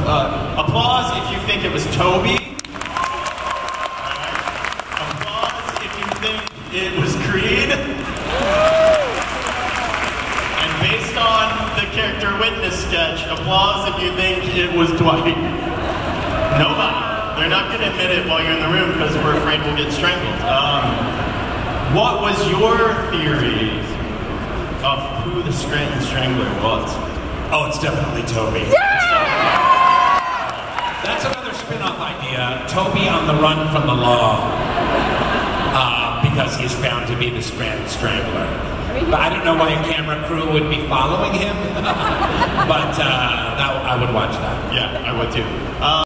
Applause if you think it was Toby. Applause if you think it was Creed. And based on the character witness sketch, applause if you think it was Dwight. Nobody. They're not going to admit it while you're in the room because we're afraid we'll get strangled. What was your theory of who the Scranton Strangler was? Oh, it's definitely Toby. Yeah! That's another spin-off idea. Toby on the run from the law. Because he's found to be the Scranton Strangler. But I don't know why a camera crew would be following him. But I would watch that. Yeah, I would too.